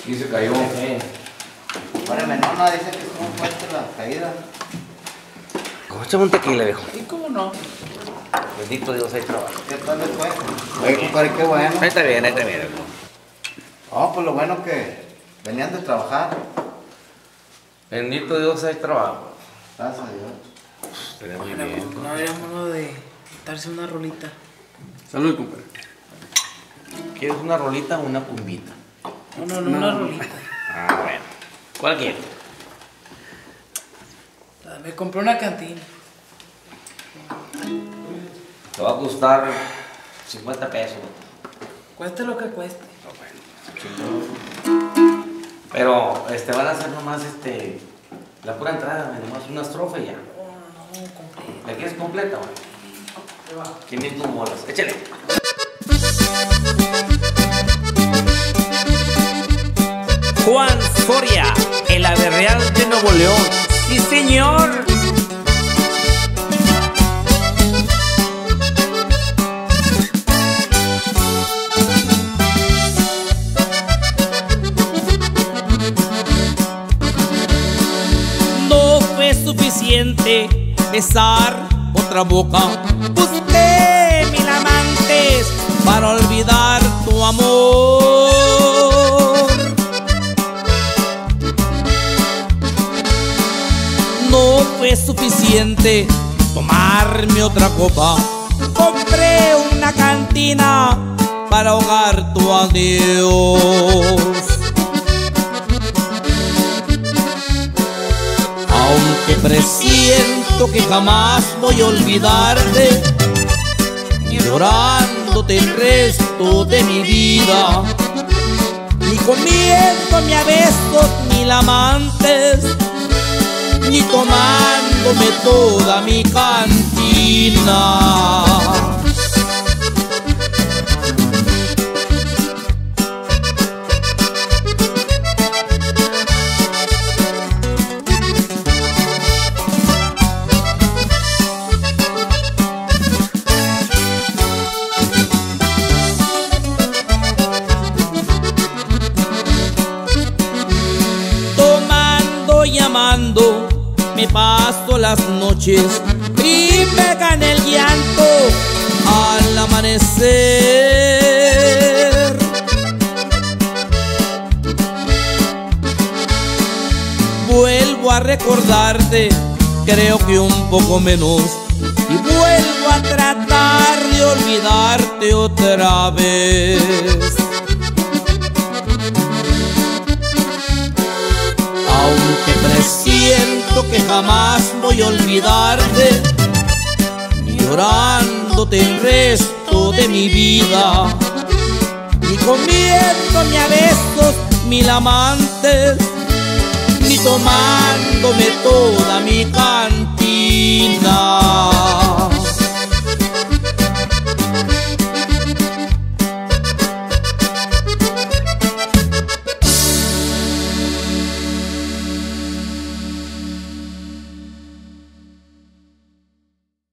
Y se cayó. Órale, no, dice que es muy fuerte la caída. Échame un tequila, viejo. ¿Y cómo no? Bendito Dios, hay trabajo. ¿Qué tal les fue? Oye, compadre, qué bueno. Ahí está bien, viejo. Oh, pues lo bueno que venían de trabajar. Bendito Dios, hay trabajo. Gracias a Dios. Tenemos bien. No habría modo de darse una rolita. Salud, compadre. ¿Quieres una rolita o una pumbita? No, una rolita. Ah, bueno. ¿Cuál quieres? Me compré una cantina. Te va a costar 50 pesos. Cueste lo que cueste. Pero van a hacer nomás la pura entrada, nomás una estrofa y ya. No, completa. ¿La quieres completa, güey? 500 bolas. Échale. Juan Soria, el ave real de Nuevo León. ¡Sí, señor! No fue suficiente besar otra boca. Busqué 1000 amantes para olvidar tu amor. No fue suficiente tomarme otra copa. Compré una cantina para ahogar tu adiós. Aunque presiento que jamás voy a olvidarte, ni llorándote el resto de mi vida, ni comiéndome a besos 1000 amantes, ni tomándome toda mi cantina. Tomando y amando me paso las noches y me gana el llanto al amanecer. Vuelvo a recordarte, creo que un poco menos, y vuelvo a tratar de olvidarte otra vez. Aunque presiento que jamás voy a olvidarte, ni llorándote el resto de mi vida, ni comiéndome a besos 1000 amantes, ni tomándome toda mi cantina.